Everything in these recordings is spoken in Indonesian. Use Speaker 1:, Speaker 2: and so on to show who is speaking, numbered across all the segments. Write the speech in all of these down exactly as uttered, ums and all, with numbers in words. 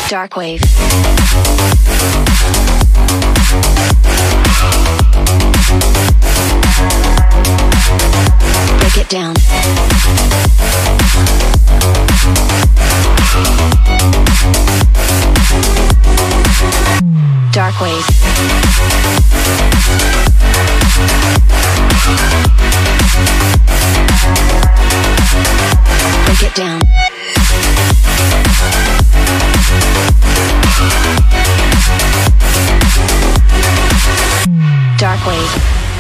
Speaker 1: Dark wave. Break it down. Dark wave. Break it down. Dark wave.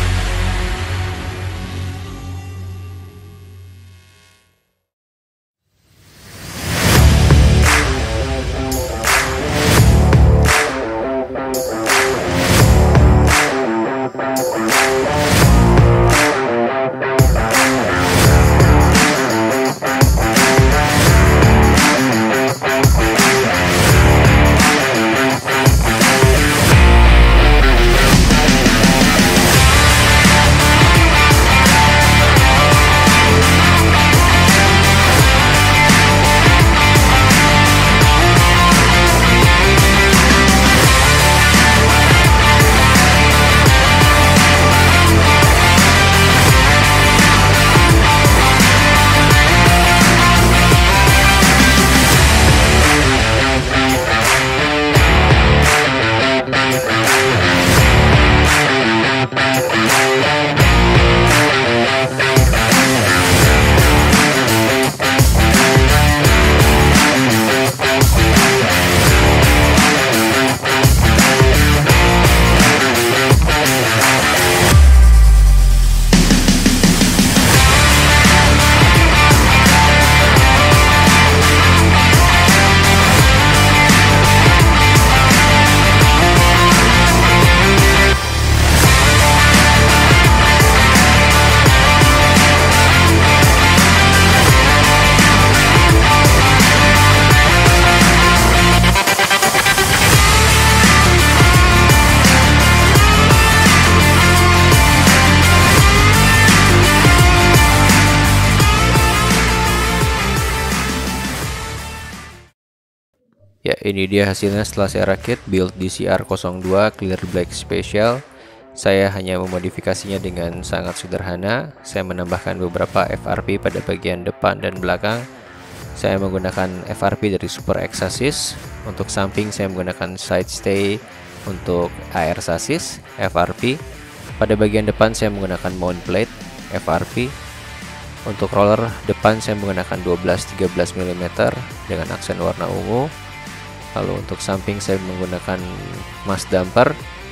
Speaker 2: Ya, ini dia hasilnya setelah saya rakit build D C R nol dua Clear Black Special. Saya hanya memodifikasinya dengan sangat sederhana. Saya menambahkan beberapa F R P pada bagian depan dan belakang. Saya menggunakan F R P dari Super X Chassis. Untuk samping saya menggunakan side stay untuk A R chassis F R P. Pada bagian depan saya menggunakan mount plate F R P. Untuk roller depan saya menggunakan dua belas tiga belas milimeter dengan aksen warna ungu. Lalu untuk samping saya menggunakan mass damper,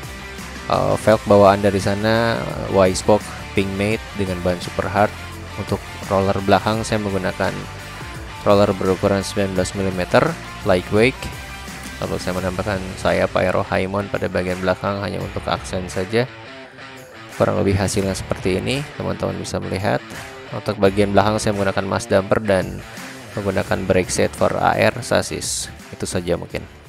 Speaker 2: uh, velg bawaan dari sana Y-spoke pink mate dengan bahan super hard. Untuk roller belakang saya menggunakan roller berukuran sembilan belas milimeter lightweight. Lalu saya menambahkan sayap aero high mount pada bagian belakang hanya untuk aksen saja. Kurang lebih hasilnya seperti ini, teman-teman bisa melihat. Untuk bagian belakang saya menggunakan mass damper dan menggunakan brake set for A R chassis. Itu saja mungkin.